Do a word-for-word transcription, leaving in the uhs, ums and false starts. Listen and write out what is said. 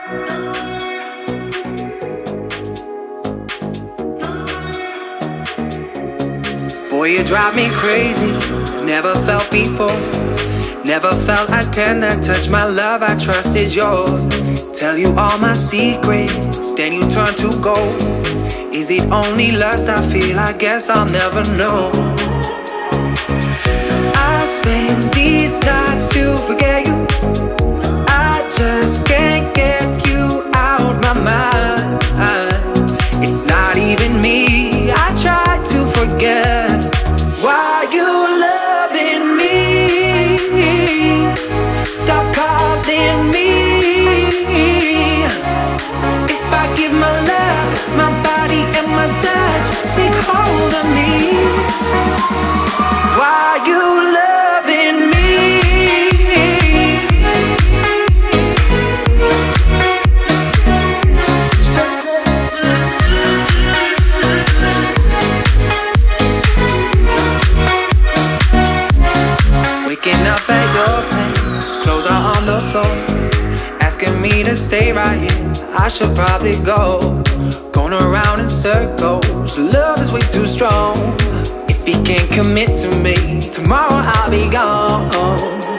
Boy, you drive me crazy, never felt before. Never felt I dare not touch my love, I trust is yours. Tell you all my secrets, then you turn to gold. Is it only lust I feel? I guess I'll never know. I spend these nights to forget you. I just can't get you out my mind. It's not even me, I try to forget. Why you loving me? Stop calling me. If I give my love, my body and my touch, take hold of me. Why you loving me? Waking up at your place, clothes are on the floor, asking me to stay right here. I should probably go. Going around in circles, love is way too strong. If he can't commit to me, tomorrow I'll be gone.